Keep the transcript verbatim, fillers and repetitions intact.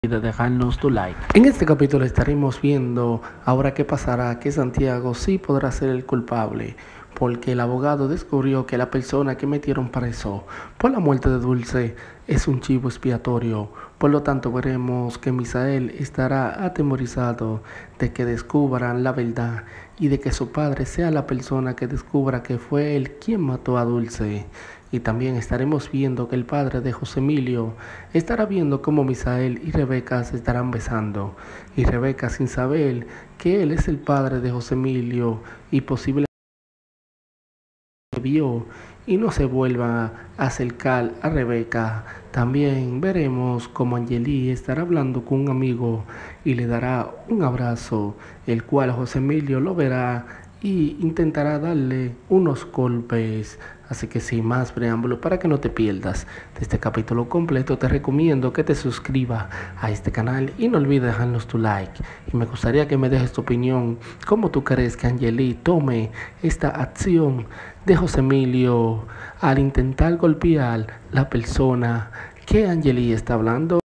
de dejarnos tu like. En este capítulo estaremos viendo ahora qué pasará, que Santiago sí podrá ser el culpable, porque el abogado descubrió que la persona que metieron preso por la muerte de Dulce es un chivo expiatorio. Por lo tanto, veremos que Misael estará atemorizado de que descubran la verdad y de que su padre sea la persona que descubra que fue él quien mató a Dulce. Y también estaremos viendo que el padre de José Emilio estará viendo cómo Misael y Rebeca se estarán besando. Y Rebeca, sin saber que él es el padre de José Emilio y posiblemente vio y no se vuelva a acercar a Rebeca. También veremos cómo Angeli estará hablando con un amigo y le dará un abrazo, el cual José Emilio lo verá y intentará darle unos golpes. Así que sin más preámbulo, para que no te pierdas de este capítulo completo, te recomiendo que te suscribas a este canal y no olvides dejarnos tu like. Y me gustaría que me dejes tu opinión, cómo tú crees que Angeli tome esta acción de José Emilio al intentar golpear la persona que Angeli está hablando.